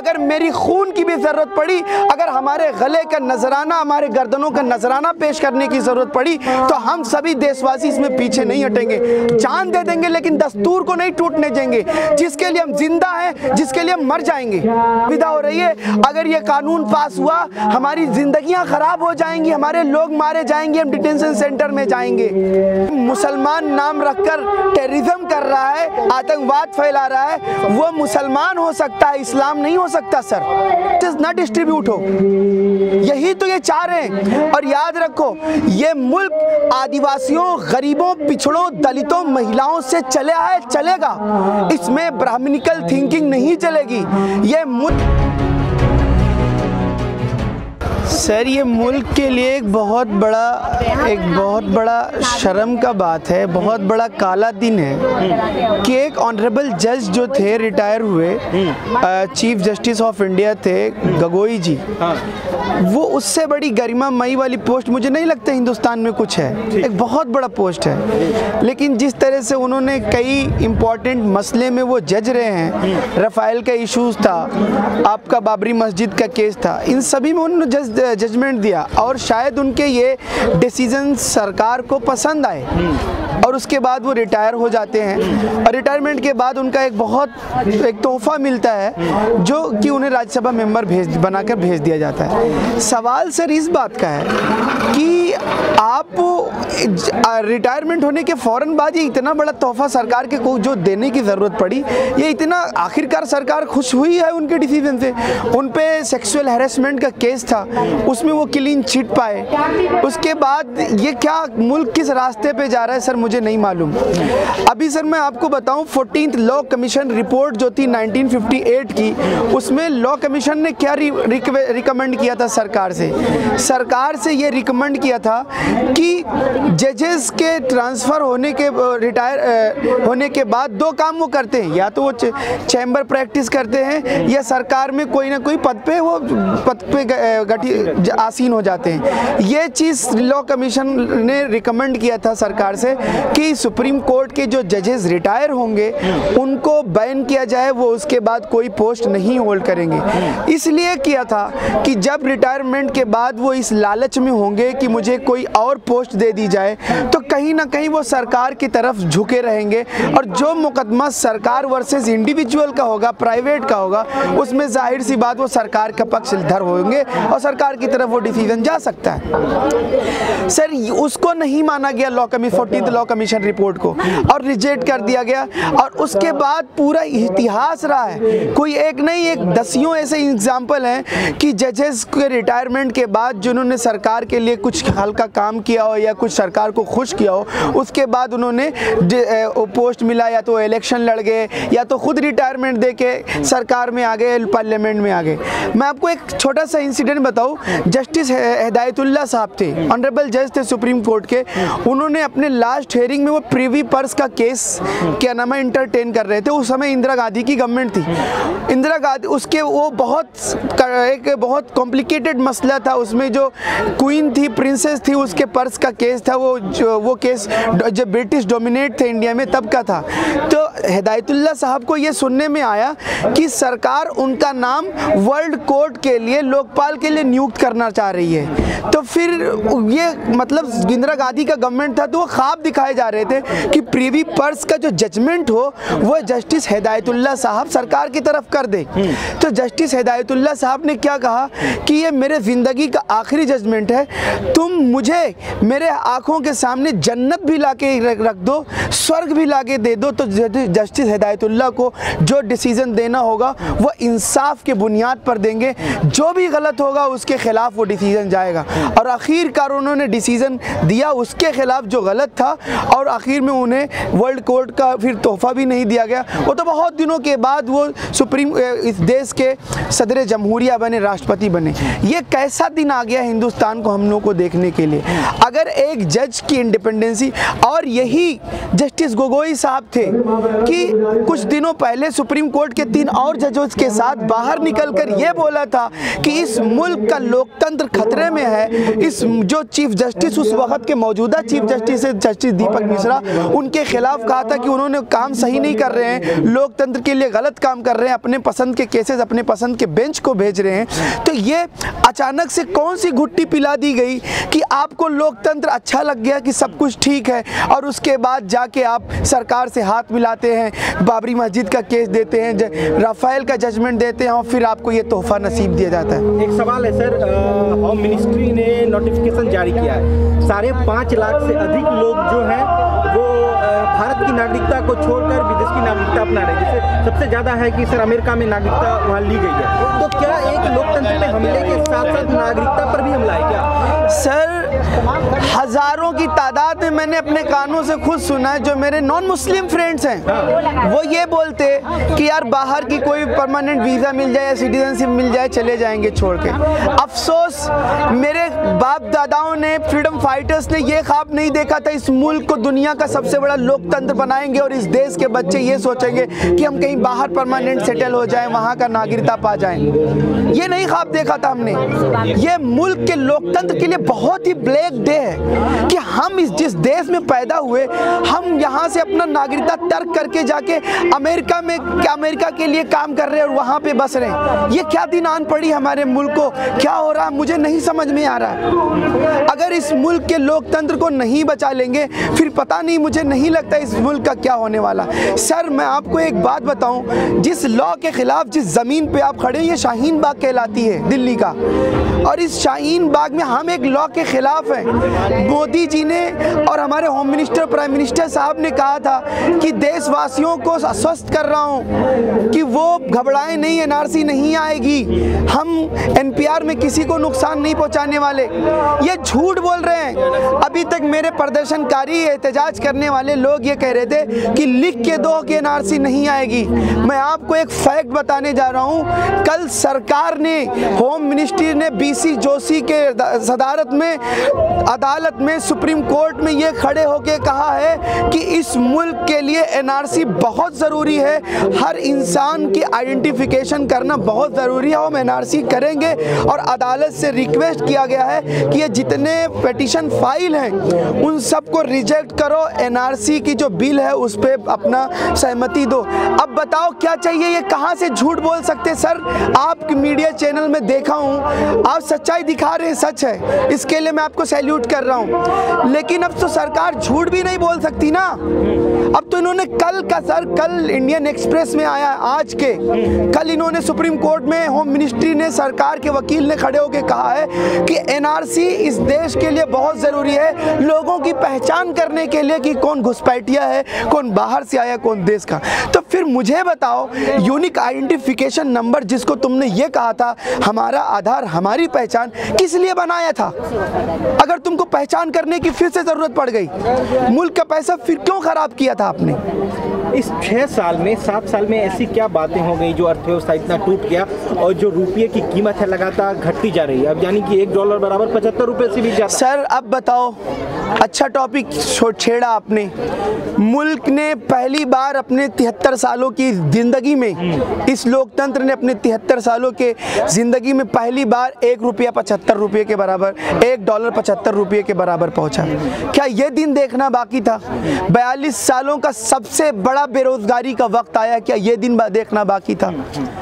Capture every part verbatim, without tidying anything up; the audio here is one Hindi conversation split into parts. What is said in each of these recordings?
अगर मेरी खून की भी ज़रूरत पड़ी, अगर हमारे गले का नजराना, हमारे गर्दनों का नजराना पेश करने की ज़रूरत पड़ी, तो हम सभी देशवासी इसमें पीछे नहीं हटेंगे। जान दे देंगे लेकिन दस्तूर को नहीं टूटने देंगे। जिसके लिए हम जिंदा हैं, जिसके लिए हम मर जाएंगे। विदा हो रही है, अगर ये कानून पास हुआ, हमारी जिंदगियां खराब हो जाएंगी, हमारे लोग मारे जाएंगे, हम डिटेंशन सेंटर में जाएंगे। मुसलमान नाम रखकर टेररिज्म कर रहा है, आतंकवाद फैला रहा है, वो मुसलमान हो सकता है, इस्लाम नहीं हो सकता sir. It is not distribute हो, यही तो ये चाह रहे हैं। और याद रखो, ये मुल्क आदिवासियों, गरीबों, पिछड़ों, दलितों, महिलाओं से चले आए, चलेगा। इसमें ब्राह्मणिकल थिंकिंग नहीं चलेगी। ये मुल्क सर, ये मुल्क के लिए एक बहुत बड़ा एक बहुत बड़ा शर्म का बात है, बहुत बड़ा काला दिन है कि एक ऑनरेबल जज जो थे, रिटायर हुए चीफ जस्टिस ऑफ इंडिया थे गगोई जी, वो उससे बड़ी गरिमामयी वाली पोस्ट मुझे नहीं लगता हिंदुस्तान में कुछ है। एक बहुत बड़ा पोस्ट है, लेकिन जिस तरह से उन्होंने कई इम्पोर्टेंट मसले में वो जज रहे हैं, रफ़ाइल का इशूज़ था, आपका बाबरी मस्जिद का केस था, इन सभी में उन्होंने जज जजमेंट दिया और शायद उनके ये डिसीजन सरकार को पसंद आए और उसके बाद वो रिटायर हो जाते हैं। और रिटायरमेंट के बाद उनका एक बहुत एक तोहफा मिलता है जो कि उन्हें राज्यसभा मेंबर भेज बनाकर भेज दिया जाता है। सवाल सर इस बात का है कि आप रिटायरमेंट होने के फ़ौरन बाद ये इतना बड़ा तोहफा सरकार के को जो देने की ज़रूरत पड़ी, ये इतना आखिरकार सरकार खुश हुई है उनके डिसीजन से। उन पे सेक्सुअल हैरेसमेंट का केस था, उसमें वो क्लीन चिट पाए। उसके बाद ये क्या मुल्क किस रास्ते पे जा रहा है सर, मुझे नहीं मालूम। अभी सर मैं आपको बताऊं, फोर्टीन्थ लॉ कमीशन रिपोर्ट जो थी नाइनटीन फिफ्टी एट की, उसमें लॉ कमीशन ने क्या रिकमेंड किया था सरकार से? सरकार से ये रिकमेंड किया था कि जजेस के ट्रांसफ़र होने के रिटायर होने के बाद दो काम वो करते हैं, या तो वो चैम्बर प्रैक्टिस करते हैं या सरकार में कोई ना कोई पद पे वो पद पे गठी आसीन हो जाते हैं। ये चीज़ लॉ कमीशन ने रिकमेंड किया था सरकार से कि सुप्रीम कोर्ट के जो जजेस रिटायर होंगे उनको बैन किया जाए, वो उसके बाद कोई पोस्ट नहीं होल्ड करेंगे। इसलिए किया था कि जब रिटायरमेंट के बाद वो इस लालच में होंगे कि मुझे कोई और पोस्ट दे दी जाए, तो कहीं ना कहीं वो सरकार की तरफ झुके रहेंगे और जो मुकदमा सरकार वर्सेस इंडिविजुअल का होगा, प्राइवेट का होगा, उसमें जाहिर सी बात वो सरकार का पक्षधर होंगे और सरकार की तरफ वो डिसीजन जा सकता है। सर उसको नहीं माना गया law commission, fourteenth law commission report को, और रिजेक्ट कर दिया गया। और उसके बाद पूरा इतिहास रहा है, कोई एक नहीं एक दसियों ऐसे एग्जाम्पल हैं कि जजेस के रिटायरमेंट के बाद जिन्होंने सरकार के लिए कुछ हल्का काम किया हो या कुछ सरकार को खुश किया हो, उसके बाद उन्होंने पोस्ट मिला, या तो इलेक्शन लड़ गए या तो खुद रिटायरमेंट दे के सरकार में आ गए, पार्लियामेंट में आ गए। मैं आपको एक छोटा सा इंसिडेंट बताऊं, जस्टिस हिदायतुल्लाह साहब थे, ऑनरेबल जज थे सुप्रीम कोर्ट के, उन्होंने अपने लास्ट हेयरिंग में वो प्रीवी पर्स का केस क्या नाम है इंटरटेन कर रहे थे। उस समय इंदिरा गांधी की गवर्नमेंट थी, इंदिरा गांधी उसके वो बहुत एक बहुत कॉम्प्लिकेटेड मसला था, उसमें जो क्वीन थी, प्रिंसेस थी, उसके पर्स का केस था, वो जो वो केस जब ब्रिटिश डोमिनेट थे इंडिया में तब का था। तो हिदायतुल्लाह साहब को ये सुनने में आया कि सरकार उनका नाम वर्ल्ड कोर्ट के लिए, लोकपाल के लिए नियुक्त करना चाह रही है। तो फिर ये मतलब इंदिरा गांधी का गवर्नमेंट था, तो वो ख्वाब दिखाए जा रहे थे कि प्रीवी पर्स का जो जजमेंट हो वो जस्टिस हिदायतुल्लाह साहब सरकार की तरफ कर दे। तो जस्टिस हिदायतुल्लाह साहब ने क्या कहा कि ये मेरे ज़िंदगी का आखिरी जजमेंट है, तुम मुझे मेरे आँखों के सामने जन्नत भी ला के रख दो, स्वर्ग भी ला के दे दो, तो जस्टिस हिदायतुल्लाह को जो डिसीज़न देना होगा वो इंसाफ के बुनियाद पर देंगे, जो भी गलत होगा उसके खिलाफ वो डिसीज़न जाएगा। और आखिरकार उन्होंने डिसीज़न दिया उसके खिलाफ जो गलत था, और आखिर में उन्हें वर्ल्ड कोर्ट का फिर तोहफा भी नहीं दिया गया। वो तो बहुत दिनों के बाद वो सुप्रीम इस देश के सदर जमहूरिया बने, राष्ट्रपति बने। ये कैसा दिन आ गया हिंदुस्तान को हम लोग को देखने के लिए। अगर एक जज की इंडिपेंडेंसी, और यही जस्टिस गोगोई साहब थे कि कुछ दिनों पहले सुप्रीम कोर्ट के तीन और जजों के साथ बाहर निकलकर ये बोला था कि इस मुल्क का लोकतंत्र खतरे में है। इस जो चीफ जस्टिस उस वक्त के मौजूदा chief justice justice Deepak Mishra, उनके खिलाफ कहा था कि उन्होंने काम सही नहीं कर रहे हैं, लोकतंत्र के लिए गलत काम कर रहे हैं, अपने पसंद के केसेस अपने पसंद के बेंच को भेज रहे हैं। तो ये अचानक से कौन सी घुट्टी पिला दी गई कि आपको लोकतंत्र अच्छा लग गया कि सब कुछ ठीक है, और उसके बाद जाके आप सरकार से हाथ मिलाते हैं, बाबरी मस्जिद का केस देते हैं, राफेल का जजमेंट देते हैं, और फिर आपको ये तोहफा नसीब दिया जाता है। एक सवाल है सर, होम मिनिस्ट्री ने नोटिफिकेशन जारी किया है, साढ़े पाँच लाख से अधिक लोग जो हैं वो भारत की नागरिकता को छोड़कर विदेश की नागरिकता अपना रहे, जिससे सबसे ज़्यादा है कि सर अमेरिका में नागरिकता वहाँ ली गई है। तो क्या एक लोकतंत्र में हमले के साथ साथ नागरिकता पर भी हमला है क्या? सर हजारों की तादाद में मैंने अपने कानों से खुद सुना है, जो मेरे नॉन मुस्लिम फ्रेंड्स हैं वो ये बोलते कि यार बाहर की कोई परमानेंट वीज़ा मिल जाए या सिटीजनशिप मिल जाए चले जाएंगे छोड़ के। अफसोस मेरे बाप दादाओं ने, फ्रीडम फाइटर्स ने ये ख्वाब नहीं देखा था इस मुल्क को दुनिया का सबसे बड़ा लोकतंत्र बनाएंगे और इस देश के बच्चे ये सोचेंगे कि हम कहीं बाहर परमानेंट सेटल हो जाएं, वहाँ का नागरिकता पा जाएं। ये नहीं ख्वाब देखा था हमने। ये मुल्क के लोकतंत्र के लिए बहुत ही ब्लैक डे है कि हम इस जिस देश में पैदा हुए, हम यहाँ से अपना नागरिकता तर्क करके जाके अमेरिका में अमेरिका के लिए काम कर रहे हैं और वहाँ पे बस रहे हैं। ये क्या दिन आन पड़ी हमारे मुल्क को, क्या हो रहा है मुझे नहीं समझ में आ रहा है। अगर इस मुल्क के लोकतंत्र को नहीं बचा लेंगे फिर पता नहीं, मुझे नहीं लगता इस मुल्क का क्या होने वाला। सर मैं आपको एक बात बताऊं, जिस लॉ के खिलाफ जिस ज़मीन पे आप खड़े, ये शाहीन बाग कहलाती है दिल्ली का, और इस शाहीन बाग में हम एक लॉ के खिलाफ हैं। मोदी जी ने और हमारे होम मिनिस्टर, प्राइम मिनिस्टर साहब ने कहा था कि देशवासियों को आश्वस्त कर रहा हूं कि वो घबराएं नहीं, एनआरसी नहीं आएगी, हम एनपीआर में किसी को नुकसान नहीं पहुंचाने वाले। ये झूठ बोल रहे हैं। अभी तक मेरे प्रदर्शनकारी, एहतजाज करने वाले लोग ये कह रहे थे कि लिख के दो कि एनआरसी नहीं आएगी। मैं आपको एक फैक्ट बताने जा रहा हूं, कल सरकार ने, होम मिनिस्ट्री ने बीसी जोशी के सदारत में अदालत में, सुप्रीम कोर्ट में ये खड़े होके कहा है कि इस मुल्क के लिए एनआरसी बहुत ज़रूरी है, हर इंसान की आइडेंटिफिकेशन करना बहुत ज़रूरी है, हम एनआरसी करेंगे। और अदालत से रिक्वेस्ट किया गया है कि ये जितने पिटीशन फाइल हैं उन सबको रिजेक्ट करो, एनआरसी की जो बिल है उस पर अपना सहमति दो। अब बताओ क्या चाहिए, ये कहाँ से झूठ बोल सकते सर? आप मीडिया चैनल में देखा हूँ, आप सच्चाई दिखा रहे हैं, सच है, इसके लिए मैं आपको सैल्यूट कर रहा हूँ। लेकिन अब तो सरकार झूठ भी नहीं बोल सकती ना। अब तो इन्होंने कल का, सर कल इंडियन एक्सप्रेस में आया आज के, कल इन्होंने सुप्रीम कोर्ट में होम मिनिस्ट्री ने, सरकार के वकील ने खड़े होकर कहा है कि एनआरसी इस देश के लिए बहुत ज़रूरी है, लोगों की पहचान करने के लिए कि कौन घुसपैठिया है, कौन बाहर से आया, कौन देश का। तो फिर मुझे बताओ, यूनिक आइडेंटिफिकेशन नंबर जिसको तुमने ये कहा था हमारा आधार, हमारी पहचान, किस लिए बनाया था? अगर तुमको पहचान करने की फिर से ज़रूरत पड़ गई, मुल्क का पैसा फिर क्यों ख़राब किया था आपने? इस छः साल में, सात साल में ऐसी क्या बातें हो गई जो अर्थव्यवस्था इतना टूट गया और जो रुपये की कीमत है लगातार घटती जा रही है, अब यानी कि एक डॉलर बराबर पचहत्तर रुपये से भी ज़्यादा। सर अब बताओ, अच्छा टॉपिक छेड़ा आपने। मुल्क ने पहली बार अपने तिहत्तर सालों की ज़िंदगी में, इस लोकतंत्र ने अपने तिहत्तर सालों के ज़िंदगी में पहली बार एक रुपया पचहत्तर रुपये के बराबर, एक डॉलर पचहत्तर रुपये के बराबर पहुंचा। क्या ये दिन देखना बाकी था? बयालीस सालों का सबसे बड़ा बेरोजगारी का वक्त आया, क्या ये दिन देखना बाकी था?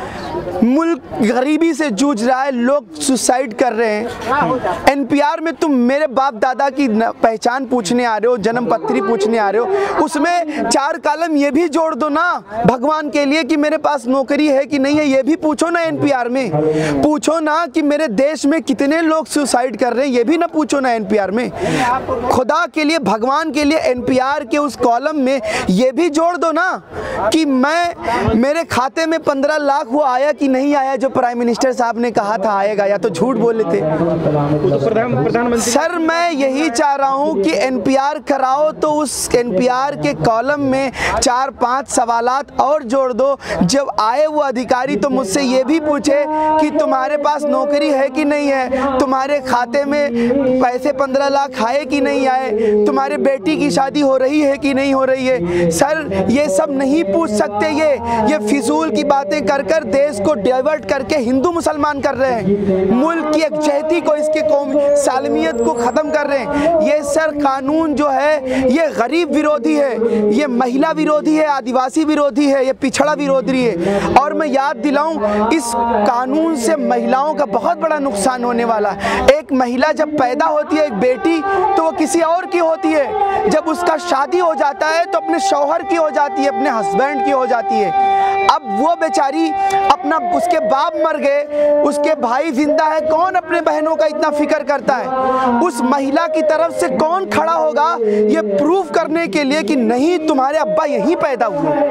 मुल्क गरीबी से जूझ रहा है, लोग सुसाइड कर रहे हैं। एनपीआर में तुम मेरे बाप दादा की पहचान पूछने आ रहे हो, जन्म पत्री पूछने आ रहे हो, उसमें चार कॉलम ये भी जोड़ दो ना भगवान के लिए कि मेरे पास नौकरी है कि नहीं है, ये भी पूछो ना। एनपीआर में पूछो ना कि मेरे देश में कितने लोग सुसाइड कर रहे हैं, ये भी ना पूछो ना एनपीआर में। खुदा के लिए, भगवान के लिए एनपीआर के उस कॉलम में ये भी जोड़ दो ना कि मैं, मेरे खाते में पंद्रह लाख वो आया कि नहीं आया जो प्राइम मिनिस्टर साहब ने कहा था आएगा, या तो झूठ बोले थे। तो प्रधानमंत्री सर मैं यही चाह रहा हूं कि एनपीआर कराओ तो उस एनपीआर के कॉलम में चार पांच सवालात और जोड़ दो। जब आए वो अधिकारी तो मुझसे ये भी पूछे कि तुम्हारे पास नौकरी है कि नहीं है, तुम्हारे खाते में पैसे पंद्रह लाख आए कि नहीं आए, तुम्हारे बेटी की शादी हो रही है कि नहीं हो रही है। सर ये सब नहीं पूछ सकते, ये ये फिजूल की बातें कर कर देश को को डाइवर्ट करके हिंदू मुसलमान कर रहे हैं, मुल्क की एकजहती को, इसके कौम सालमियत को ख़त्म कर रहे हैं। ये सर कानून जो है ये गरीब विरोधी है, ये महिला विरोधी है, आदिवासी विरोधी है, ये पिछड़ा विरोधी है। और मैं याद दिलाऊं, इस कानून से महिलाओं का बहुत बड़ा नुकसान होने वाला है। एक महिला जब पैदा होती है, एक बेटी, तो वो किसी और की होती है। जब उसका शादी हो जाता है तो अपने शौहर की हो जाती है, अपने हस्बैंड की हो जाती है। अब वो बेचारी अपना, उसके बाप मर गए, उसके भाई जिंदा है, कौन अपने बहनों का इतना फिक्र करता है? उस महिला की तरफ से कौन खड़ा होगा ये प्रूफ करने के लिए कि नहीं तुम्हारे अब्बा यहीं पैदा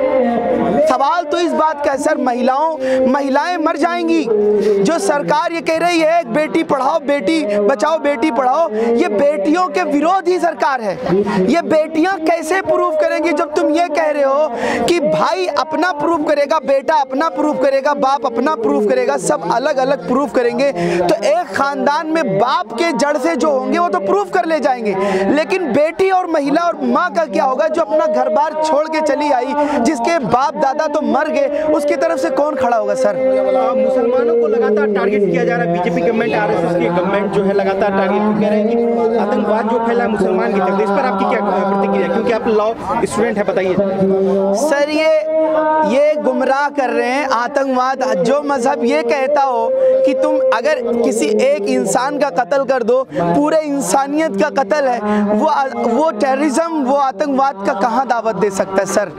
हुए? सवाल तो इस बात का है सर, महिलाओं महिलाएं मर जाएंगी। जो सरकार ये कह रही है बेटी पढ़ाओ, बेटी बचाओ, बेटी पढ़ाओ, ये बेटियों के विरोधी सरकार है। ये बेटियां कैसे प्रूफ करेंगी जब तुम ये कह रहे हो कि भाई अपना प्रूफ करेगा, बेटा अपना प्रूफ करेगा, बाप अपना प्रूफ करेगा, सब अलग अलग प्रूफ करेंगे। तो एक खानदान में बाप के जड़ से जो होंगे वो तो प्रूफ कर ले जाएंगे, लेकिन बेटी और महिला और माँ का क्या होगा जो अपना घर बार छोड़ के चली आई, जिसके बाप दादा तो मर गए, उसकी तरफ से कौन खड़ा होगा सर? मुसलमानों को लगातार टारगेट किया जा रहा है। बीजेपी गवर्नमेंट, आरएसएस की गवर्नमेंट जो है लगातार टारगेट कर रहे हैं कि आतंकवाद जो फैला है मुसलमान की तरफ। इस पर आपकी क्या प्रतिक्रिया, क्योंकि आप लॉ स्टूडेंट है, बताइए सर। ये ये गुमराह कर रहे हैं आतंकवाद। जो मजहब ये कहता हो कि तुम अगर किसी एक इंसान का कत्ल कर दो, पूरे इंसानियत का कत्ल है, वो वो टेररिज्म, वो आतंकवाद का कहाँ दावत दे सकता है सर?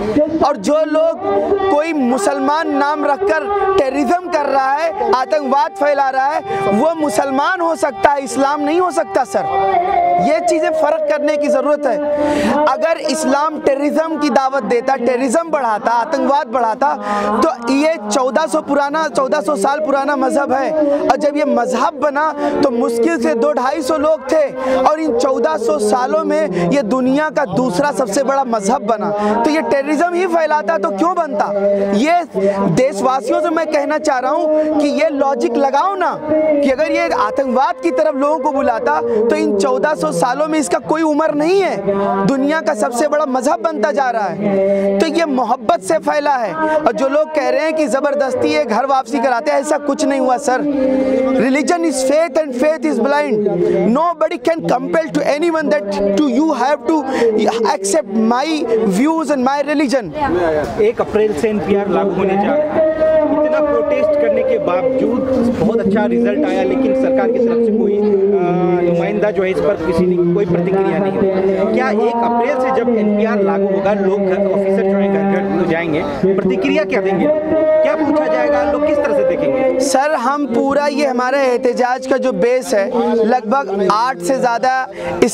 और जो लोग कोई मुसलमान नाम रखकर टेररिज्म कर रहा है, आतंकवाद फैला रहा है, वो मुसलमान हो सकता है, इस्लाम नहीं हो सकता सर। ये चीज़ें फ़र्क करने की ज़रूरत है। अगर इस्लाम टेररिज्म की दावत देता, टेररिज्म बढ़ाता, आतंकवाद बढ़ाता, तो ये चौदह सौ पुराना चौदह सौ साल पुराना मजहब है। और जब ये मजहब बना तो मुश्किल से दो ढाई सौ लोग थे, और इन चौदह सौ सालों में ये दुनिया का दूसरा सबसे बड़ा मजहब बना। तो ये टेररिज्म ही फैलाता तो क्यों बनता? ये देशवासियों से मैं कहना चाह रहा हूँ कि ये लॉजिक लगाओ ना, कि अगर ये आतंकवाद की तरफ लोगों को बुलाता तो इन चौदह सौ सालों में इसका कोई उम्र नहीं है, दुनिया का सबसे बड़ा मजहब बनता जा रहा है। तो ये मोहब्बत से फैला है। और जो लोग कह रहे हैं कि जबरदस्ती ये घर वापसी कराते हैं, ऐसा कुछ नहीं हुआ sir. Religion is faith and faith is blind. Nobody can compel to anyone that to you have to accept my views and my religion. एक अप्रैल से एनपीआर लागू होने जा रहा है। इतना प्रोटेस्ट करने के बावजूद बहुत अच्छा रिजल्ट आया, लेकिन सरकार की तरफ से कोई नुमाइंदा जो है इस पर किसी ने कोई प्रतिक्रिया नहीं दी। क्या एक अप्रैल से जब एनपीआर लागू होगा, लोग ऑफिसर जो है घर घर जाएंगे, प्रतिक्रिया क्या देंगे, क्या पूछा जाएगा, लोग किस तरह से देखेंगे? सर हम पूरा, ये हमारा एहतजाज का जो बेस है, लगभग आठ से ज़्यादा इस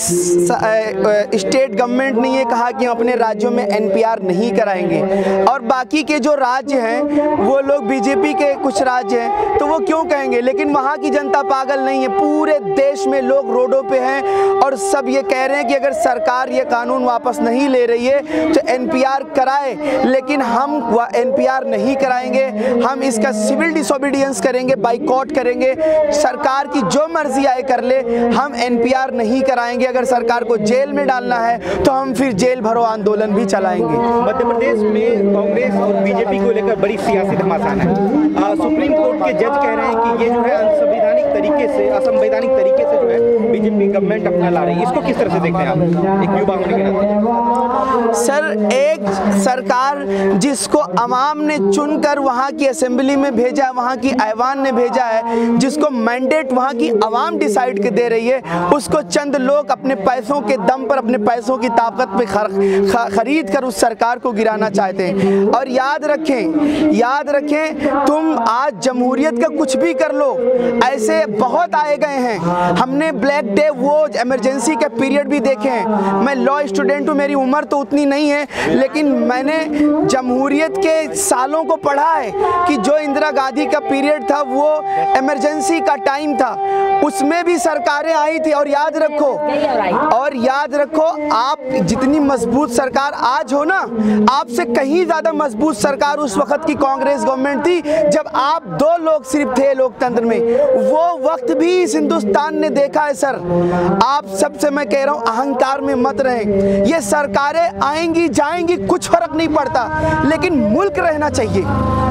स्टेट गवर्नमेंट ने ये कहा कि हम अपने राज्यों में एनपीआर नहीं कराएंगे, और बाकी के जो राज्य हैं वो लोग बीजेपी के कुछ राज्य हैं तो वो क्यों कहेंगे। लेकिन वहाँ की जनता पागल नहीं है, पूरे देश में लोग रोडों पे हैं और सब ये कह रहे हैं कि अगर सरकार ये कानून वापस नहीं ले रही है तो एनपीआर कराए। लेकिन हम एनपीआर नहीं कराएंगे, हम इसका सिविल डिसोबीडियंस करेंगे, बाइकॉट करेंगे, सरकार की जो मर्जी आए कर ले, हम एनपीआर नहीं कराएंगे। अगर सरकार को जेल में डालना है तो हम फिर जेल भरो आंदोलन भी चलाएंगे। मध्य प्रदेश में कांग्रेस और बीजेपी को लेकर बड़ी सियासी घमासान है। आ, सुप्रीम कोर्ट के जज कह रहे हैं कि ये जो है असंवैधानिक तरीके से असंवैधानिक तरीके से जो है बीजेपी गवर्नमेंट अपना ला रही है। इसको किस तरह से देखते हैं आप, एक युवा होने के नाते? सर एक सरकार जिसको अवाम ने चुनकर वहाँ की असेंबली में भेजा, वहाँ की ऐवान ने भेजा है, जिसको मैंडेट वहाँ की अवाम डिसाइड के दे रही है, उसको चंद लोग अपने पैसों के दम पर, अपने पैसों की ताकत पे खर, खरीद कर उस सरकार को गिराना चाहते हैं। और याद रखें याद रखें तुम आज जमहूरियत का कुछ भी कर लो, ऐसे बहुत आए गए हैं। हमने ब्लैक डे, वो इमरजेंसी के पीरियड भी देखे हैं। मैं लॉ स्टूडेंट हूँ, मेरी उम्र तो उतनी नहीं है, लेकिन मैंने जमहूरियत के सालों को पढ़ा है कि जो इंदिरा गांधी का पीरियड था वो इमरजेंसी का टाइम था, उसमें भी सरकारें आई थी। और याद रखो और याद रखो आप जितनी मजबूत सरकार आज हो ना, आपसे कहीं ज़्यादा मजबूत सरकार उस वक्त की कांग्रेस गवर्नमेंट थी जब आप दो लोग सिर्फ थे लोकतंत्र में। वो वक्त भी इस हिंदुस्तान ने देखा है सर। आप सबसे मैं कह रहा हूँ अहंकार में मत रहें। ये सरकारें आएंगी जाएंगी कुछ फर्क नहीं पड़ता, लेकिन मुल्क रहना चाहिए। मुल्क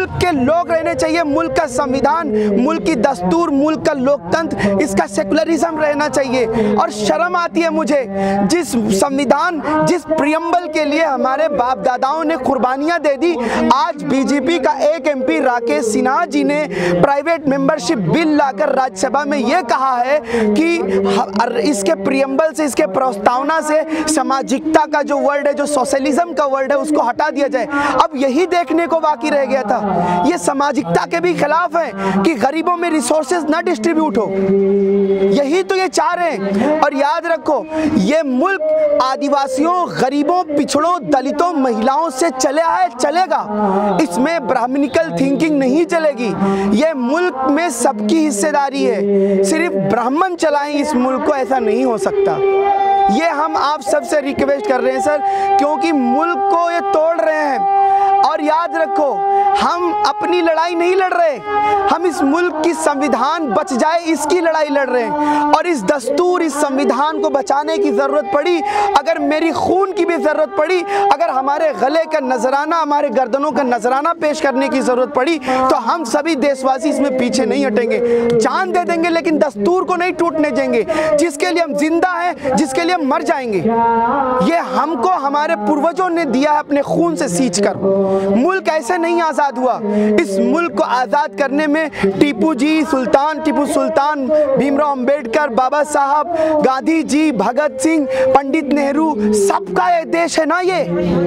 मुल्क के लोग रहने चाहिए, मुल्क का संविधान, मुल्क की दस्तूर, मुल्क का लोकतंत्र, इसका सेकुलरिज्म रहना चाहिए। और शर्म आती है मुझे, जिस संविधान, जिस प्रियम्बल के लिए हमारे बाप दादाओं ने कुर्बानियां दे दी, आज बीजेपी का एक एमपी राकेश सिन्हा जी ने प्राइवेट मेंबरशिप बिल लाकर राज्यसभा में यह कहा है कि इसके प्रियम्बल से, इसके प्रस्तावना से सामाजिकता का जो वर्ड है, जो सोशलिज्म का वर्ड है, उसको हटा दिया जाए। अब यही देखने को बाकी रह गया था। ये सामाजिकता के भी खिलाफ है कि गरीबों में रिसोर्सेज ना डिस्ट्रीब्यूट हो, यही तो ये चाह रहे हैं। और याद रखो, ये मुल्क आदिवासियों, गरीबों, पिछड़ों, दलितों, महिलाओं से चले आए, चलेगा। इसमें ब्राह्मणिकल थिंकिंग नहीं चलेगी। ये मुल्क में सबकी हिस्सेदारी है, सिर्फ ब्राह्मण चलाएं इस मुल्क को, ऐसा नहीं हो सकता। ये हम आप सबसे रिक्वेस्ट कर रहे हैं सर, क्योंकि मुल्क को ये तोड़ रहे हैं। और याद रखो, हम अपनी लड़ाई नहीं लड़ रहे, हम इस मुल्क की संविधान बच जाए इसकी लड़ाई लड़ रहे हैं। और इस दस्तूर, इस संविधान को बचाने की ज़रूरत पड़ी, अगर मेरी खून की भी ज़रूरत पड़ी, अगर हमारे गले का नजराना, हमारे गर्दनों का नजराना पेश करने की ज़रूरत पड़ी, तो हम सभी देशवासी इसमें पीछे नहीं हटेंगे, जान दे देंगे, लेकिन दस्तूर को नहीं टूटने देंगे। जिसके लिए हम जिंदा हैं, जिसके लिए हम मर जाएंगे, ये हमको हमारे पूर्वजों ने दिया है अपने खून से सींच कर। मुल्क ऐसे नहीं आज़ाद हुआ। इस मुल्क को आज़ाद करने में टीपू जी, सुल्तान टीपू सुल्तान, भीमराव अंबेडकर, बाबा साहब, गांधी जी, भगत सिंह, पंडित नेहरू, सबका ये देश है ना ये।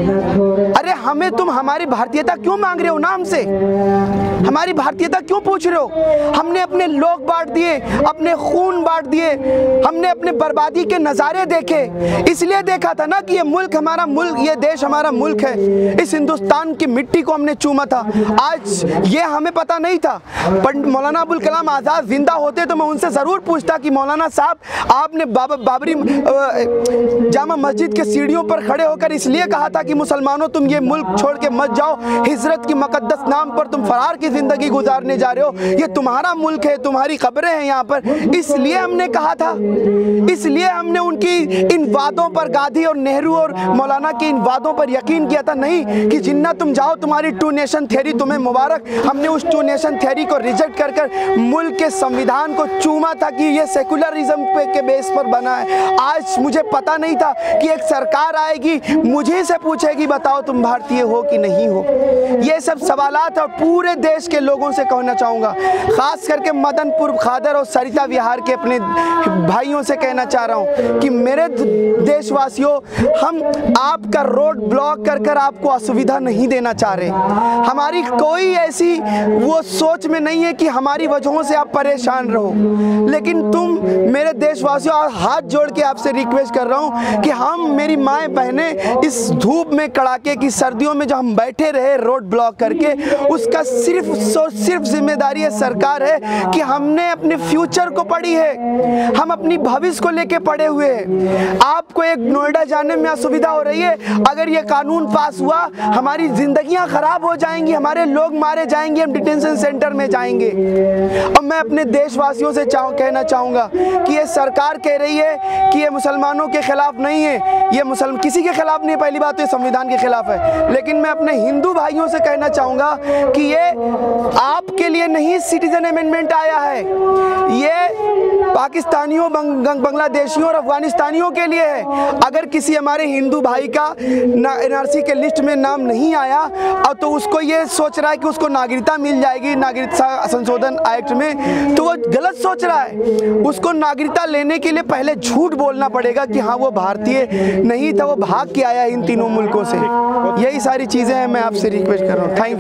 अरे हमें तुम हमारी भारतीयता क्यों मांग रहे हो ना हमसे? हमारी भारतीयता क्यों पूछ रहे हो? हमने अपने लोग बांट दिए, अपने खून बांट दिए, हमने अपने बर्बादी के नज़ारे देखे, इसलिए देखा था ना कि ये मुल्क हमारा मुल्क, ये देश हमारा मुल्क है। इस हिंदुस्तान की मिट्टी को हमने चूमा था। आज ये हमें पता नहीं था। पंडित मौलाना अबुल कलाम आज़ाद जिंदा होते तो मैं उनसे ज़रूर पूछता कि मौलाना साहब, आपने बाब, बाबरी जामा मस्जिद के सीढ़ियों पर खड़े होकर इसलिए कहा था कि मुसलमानों तुम ये मुल्क छोड़ के मत जाओ, हिजरत की मुकद्दस नाम पर तुम फरार की ज़िंदगी गुजारने जा रहे हो, ये तुम्हारा मुल्क है, तुम्हारी कब्रें हैं यहाँ पर, इसलिए हमने कहा था। इसलिए हमने उनकी इन वादों पर, गांधी और नेहरू और मौलाना के इन वादों पर यकीन किया था, नहीं कि जिन्ना तुम जाओ, तुम्हारी टू नेशन थ्योरी तुम्हें मुबारक। हमने उस टू नेशन थ्योरी को रिजेक्ट कर कर मुल्क के संविधान को चूमा था कि ये सेकुलरिज्म पे के बेस पर बना है। आज मुझे पता नहीं था कि एक सरकार आएगी, मुझे से पूछेगी बताओ तुम भारतीय हो कि नहीं हो। ये सब सवालात और पूरे देश के लोगों से कहना चाहूँगा, खास करके मदनपुर, खादर और सरिता विहार के अपने भाइयों से कहना चाह रहा हूँ कि मेरे देशवासियों, हम आपका रोड ब्लॉक कर कर आपको असुविधा नहीं देना चाह रहे। हमारी कोई ऐसी वो सोच में नहीं है कि हमारी वजहों से आप परेशान रहो, लेकिन तुम मेरे देशवासियों, हाथ जोड़ के आपसे रिक्वेस्ट कर रहा हूँ कि हम, मेरी माएँ बहनें, इस धूप में, कड़ाके की सर्दियों में जो हम बैठे रहे रोड ब्लॉक करके, उसका सिर्फ सिर्फ जिम्मेदारी है सरकार है कि हमने अपने फ्यूचर को पढ़ी है, हम अपनी भविष्य को लेके पढ़े हुए हैं। आपको एक नोएडा जाने में असुविधा हो रही है, अगर ये कानून पास हुआ हमारी जिंदगियां खराब हो जाएंगी, हमारे लोग मारे जाएंगे, हम डिटेंशन सेंटर में जाएंगे। और मैं अपने देशवासियों से चाह, कहना चाहूँगा कि ये सरकार कह रही है कि ये मुसलमानों के खिलाफ नहीं है, ये मुसलमान किसी के खिलाफ नहीं, पहली बात तो ये संविधान के खिलाफ है, लेकिन मैं अपने हिंदू भाइयों से कहना चाहूँगा कि ये आपके लिए नहीं सिटीजन अमेंडमेंट आया है, ये पाकिस्तानियों, बांग्लादेशियों और अफगानिस्तानियों के लिए है। अगर किसी हमारे हिंदू भाई का एनआरसी के लिस्ट में नाम नहीं आया और तो उसको ये सोच रहा है कि उसको नागरिकता मिल जाएगी नागरिकता संशोधन एक्ट में, तो वो गलत सोच रहा है। उसको नागरिकता लेने के लिए पहले झूठ बोलना पड़ेगा कि हाँ वो भारतीय नहीं था, वो भाग के आया इन तीनों मुल्कों से। यही सारी चीज़ें हैं, मैं आपसे रिक्वेस्ट कर रहा हूँ। थैंक